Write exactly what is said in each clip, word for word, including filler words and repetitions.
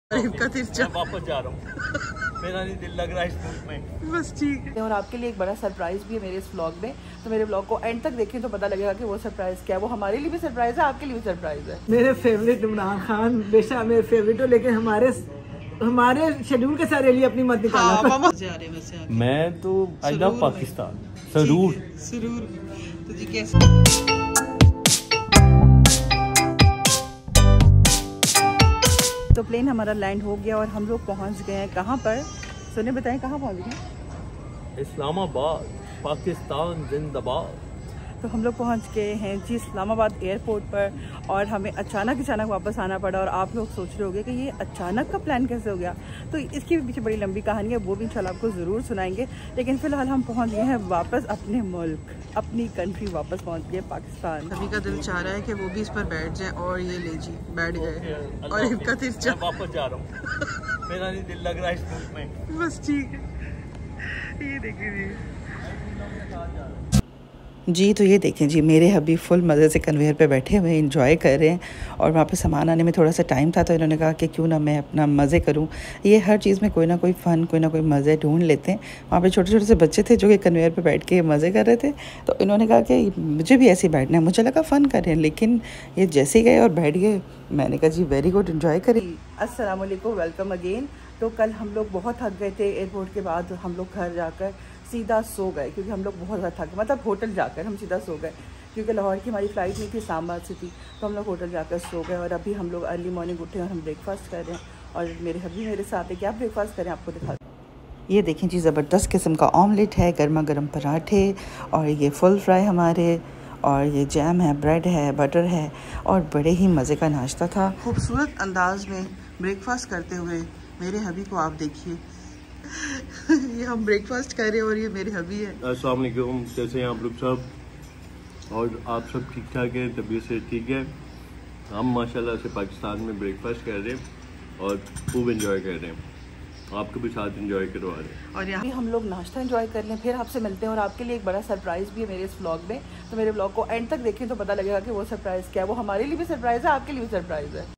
का तिरछा वापस जा रहा हूँ। मेरा नहीं दिल लग रहा है इस मुल्क में। बस ठीक है। और आपके लिए एक बड़ा सरप्राइज भी है मेरे इस व्लॉग में, तो मेरे व्लॉग को एंड तक देखें तो पता लगेगा कि वो सरप्राइज क्या है। वो हमारे लिए भी सरप्राइज है, आपके लिए भी सरप्राइज है। मेरे फेवरेट इमरान खान बेशक मेरे फेवरेट हो, लेकिन हमारे हमारे शेड्यूल के सारे लिए अपनी मत निकाला। हाँ, मामा जा रहे हैं वैसे। मैं तो आई लव पाकिस्तान जरूर जरूर। तो जी कैसे तो प्लेन हमारा लैंड हो गया और हम लोग पहुंच गए हैं कहाँ पर? सुने बताएं कहाँ पहुंच गए? इस्लामाबाद, पाकिस्तान जिंदाबाद। तो हम लोग पहुंच गए हैं जी इस्लामाबाद एयरपोर्ट पर, और हमें अचानक अचानक वापस आना पड़ा। और आप लोग सोच रहे होंगे कि ये अचानक का प्लान कैसे हो गया, तो इसके भी पीछे बड़ी लंबी कहानी है, वो भी इंशाल्लाह आपको ज़रूर सुनाएंगे। लेकिन फ़िलहाल हम पहुंच गए हैं वापस अपने मुल्क, अपनी कंट्री वापस पहुंच गए पाकिस्तान। सभी का दिल चाह रहा है कि वो भी इस पर बैठ जाए, और ये ले जी बैठ गए। और इनका तिरछा वापस जा रहा हूँ। मेरा नहीं दिल लग रहा है इस मुल्क में। बस ठीक है। ये देखिए जी, तो ये देखें जी मेरे हबी फुल मज़े से कन्वेयर पे बैठे हुए एंजॉय कर रहे हैं। और वहाँ पे सामान आने में थोड़ा सा टाइम था, तो इन्होंने कहा कि क्यों ना मैं अपना मज़े करूँ। ये हर चीज़ में कोई ना कोई फ़न, कोई ना कोई मज़े ढूंढ लेते हैं। वहाँ पे छोटे छोटे से बच्चे थे जो कि कन्वेयर पे बैठ के मज़े कर रहे थे, तो इन्होंने कहा कि मुझे भी ऐसे ही बैठना है। मुझे लगा फ़न करें, लेकिन ये जैसे ही गए और बैठ गए, मैंने कहा जी वेरी गुड, इन्जॉय करें। अस्सलाम वालेकुम, वेलकम अगेन। तो कल हम लोग बहुत थक गए थे एयरपोर्ट के बाद, हम लोग घर जाकर सीधा सो गए, क्योंकि हम लोग बहुत ज़्यादा थक, मतलब होटल जाकर हम सीधा सो गए, क्योंकि लाहौर की हमारी फ़्लाइट नहीं थी, इस्लामाबाद से थी, तो हम लोग होटल जाकर सो गए। और अभी हम लोग अर्ली मॉर्निंग उठे और हम ब्रेकफास्ट कर रहे हैं, और मेरे हस्बैंड मेरे साथ है। क्या ब्रेकफास्ट करें आपको दिखा। ये देखें जी, ज़बरदस्त किस्म का ऑमलेट है, गर्मा गर्म पराठे, और ये फुल फ्राई हमारे, और ये जैम है, ब्रेड है, बटर है, और बड़े ही मज़े का नाश्ता था। खूबसूरत अंदाज में ब्रेकफास्ट करते हुए मेरे हबी को आप देखिए। ये हम ब्रेकफास्ट कर रहे हैं और ये मेरे हबी है। अस्सलाम वालेकुम, कैसे हैं आप लोग सब? और आप सब ठीक ठाक हैं, तबीयत से ठीक है? हम माशाल्लाह से पाकिस्तान में ब्रेकफास्ट कर रहे हैं और खूब एंजॉय कर रहे हैं। आपको भी साथ एंजॉय करवा रहे हैं। और यहाँ हम लोग नाश्ता एंजॉय कर लें, फिर आपसे मिलते हैं। और आपके लिए एक बड़ा सरप्राइज़ भी है मेरे इस व्लॉग में, तो मेरे व्लॉग को एंड तक देखें तो पता लगेगा कि वो सरप्राइज़ क्या है। वो हमारे लिए भी सरप्राइज़ है, आपके लिए भी सरप्राइज़ है।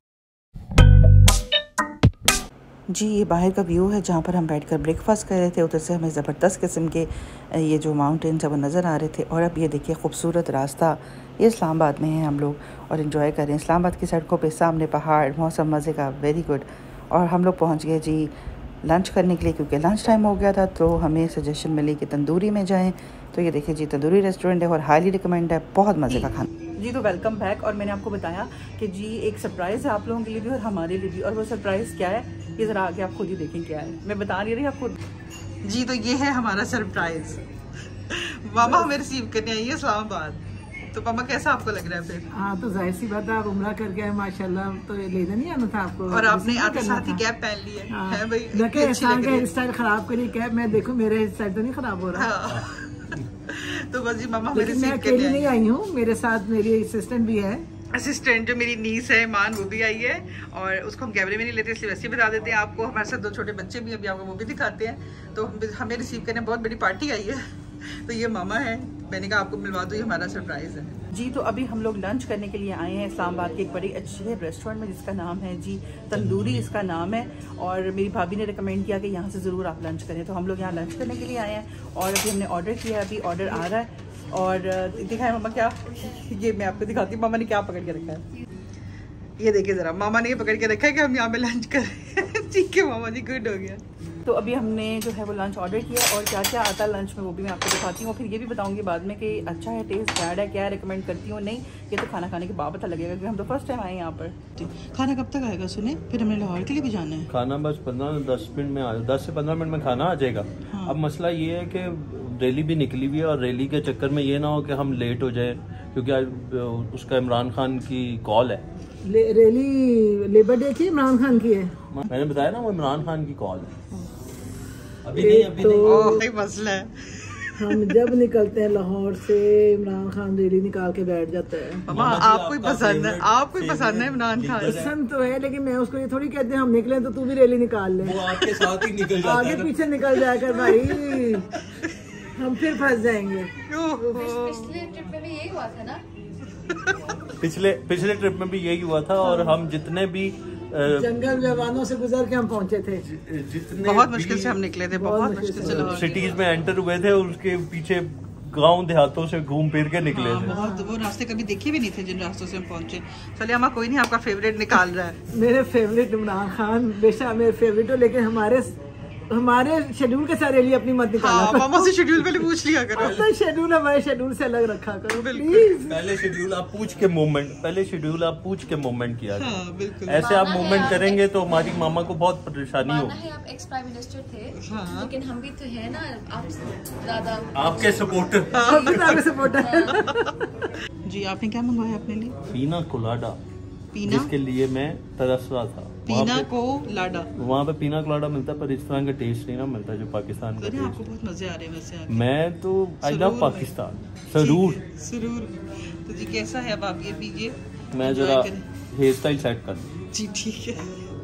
जी, ये बाहर का व्यू है जहाँ पर हम बैठकर ब्रेकफास्ट कर रहे थे। उधर से हमें ज़बरदस्त किस्म के ये जो माउंटेन्स है वो नज़र आ रहे थे। और अब ये देखिए खूबसूरत रास्ता, ये इस्लामाबाद में है हम लोग, और इन्जॉय कर रहे हैं। इस्लामाबाद की सड़कों पे सामने पहाड़, मौसम मज़े का, वेरी गुड। और हम लोग पहुँच गए जी लंच करने के लिए, क्योंकि लंच टाइम हो गया था, तो हमें सजेशन मिली कि तंदूरी में जाएँ। तो ये देखिए जी तंदूरी रेस्टोरेंट है और हाईली रिकमेंड है, बहुत मज़े का खाना जी। तो वेलकम बैक। और मैंने आपको बताया कि जी एक सरप्राइज़ है आप लोगों के लिए भी और हमारे लिए भी, और वो सरप्राइज़ क्या है ये ज़रा आगे आप खुद ही देखें क्या है। मैं बता नहीं रही आपको जी। तो ये है हमारा सरप्राइज़। मामा हमें रिसीव करने आई है इस्लामाबाद। तो मामा कैसा आपको लग रहा है फिर? हाँ, तो जाहिर सी बात है, आप उम्रा करके आए माशाल्लाह, तो ये लेना नहीं आना था आपको। और आपने आते साथ ही कैप पहन ली है, हाँ। है भाई। देखे इंसान का हेयर स्टाइल खराब करी कैप, मैं देखो मेरा हेयर स्टाइल तो नहीं खराब हो रहा। हाँ। तो बस जी मामा हमें लेकिन मैं रिसीव अकेली करने नहीं आई हूँ, मेरे साथ मेरी असिस्टेंट भी है। असिस्टेंट जो मेरी नीस है मान, वो भी आई है, और उसको हम कैमरे में नहीं लेते इसलिए वैसे ही बता देते हैं आपको। हमारे साथ दो छोटे बच्चे भी अभी आपको वो भी दिखाते हैं। तो हमें रिसीव करने बहुत बड़ी पार्टी आई है। तो ये मामा है, मैंने कहा आपको मिलवा दो, ये हमारा सरप्राइज है जी। तो अभी हम लोग लंच करने के लिए आए हैं इस्लामाबाद के एक बड़ी अच्छे रेस्टोरेंट में, जिसका नाम है जी तंदूरी, इसका नाम है। और मेरी भाभी ने रिकमेंड किया कि यहाँ से ज़रूर आप लंच करें, तो हम लोग यहाँ लंच करने के लिए आए हैं। और अभी हमने ऑर्डर किया, अभी ऑर्डर आ रहा है। और दिखाए मामा क्या, ये मैं आपको दिखाती हूँ मामा ने क्या पकड़ के रखा है। ये देखिए ज़रा, मामा ने ये पकड़ के रखा है कि हम यहाँ पे लंच करें। ठीक है मामा जी, गुड हो गया। तो अभी हमने जो है वो लंच ऑर्डर किया, और क्या क्या आता है लंच में वो भी मैं आपको दिखाती हूँ। फिर ये भी बताऊँगी बाद में कि अच्छा है, टेस्ट बैड है, क्या रिकमेंड करती हूँ नहीं, ये तो खाना खाने के बाद पता लगेगा, क्योंकि हम तो फर्स्ट टाइम आए यहाँ पर। खाना कब तक आएगा सुने? फिर हमने लाहौर के लिए भी जाना है। खाना बस पंद्रह दस मिनट में आ दस से पंद्रह मिनट में खाना आ जाएगा। हाँ। अब मसला ये है कि रैली भी निकली हुई है, और रैली के चक्कर में ये ना हो कि हम लेट हो जाए, क्योंकि आज उसका इमरान खान की कॉल है। ले, रैली लेबर डे की इमरान खान की है, मैंने बताया ना, वो इमरान खान की कॉल है। अभी नहीं, अभी तो नहीं। ओह, मसला है। हम जब निकलते हैं लाहौर से, इमरान खान रैली निकाल के बैठ जाता है। मामा आपको ही पसंद है, आपको ही पसंद है इमरान खान। पसंद तो है, लेकिन मैं उसको ये थोड़ी कहते हैं हम निकले तो तू भी रैली निकाल ले। वो आपके साथ ही निकल जाता आगे पीछे निकल जाकर भाई हम फिर फंस जाएंगे। पिछले ट्रिप में भी यही हुआ था ना? पिछले पिछले ट्रिप में भी यही हुआ था। और हम जितने भी जंगल व्यवानों से गुजर के हम पहुंचे थे। जितने बहुत मुश्किल से हम निकले थे, बहुत मुश्किल से लाहौर सिटीज में एंटर हुए थे, उसके पीछे गांव देहातों से घूम फिर के निकले हाँ, थे। बहुत वो रास्ते कभी देखे भी नहीं थे जिन रास्तों से हम पहुंचे। चलिए अम्मा कोई नहीं, आपका फेवरेट निकाल रहा है। मेरे फेवरेट इमरान खान बेशक मेरे फेवरेट हो, लेकिन हमारे हमारे शेड्यूल के सारे लिए अपनी मत निकाला हाँ, मामा से शेड्यूल पहले पूछ लिया करो। अपना शेड्यूल हमारे शेड्यूल से अलग रखा करो प्लीज। पहले शेड्यूल आप पूछ के मूवमेंट पहले शेड्यूल आप पूछ के मूवमेंट किया करो। हाँ, बिल्कुल। ऐसे आप मूवमेंट करेंगे तो हमारी मामा को बहुत परेशानी माना होगी। है आप एक्स प्राइम मिनिस्टर थे, हाँ। लेकिन हम भी तो है ना, आप ज्यादा आपके सपोर्टर आपके सपोर्टर। जी आपने क्या मंगवाया अपने लिए? पीना कोलाडा, पीना जिसके लिए मैं तरस रहा था। पीना को लाडा, वहाँ पे पीना कोलाडा मिलता है, पर इस तरह का टेस्ट नहीं ना मिलता जो पाकिस्तान का अरे टेस्ट। आपको बहुत मजे आ रहे हैं वैसे आके। मैं तो आई सरूर लव पाकिस्तान, जरूर। ठीक है, जरूर। तो जी कैसा है, अब आप ये पीजिए, मैं enjoy जरा करें। हेयर स्टाइल सेट कर दूं। जी ठीक है।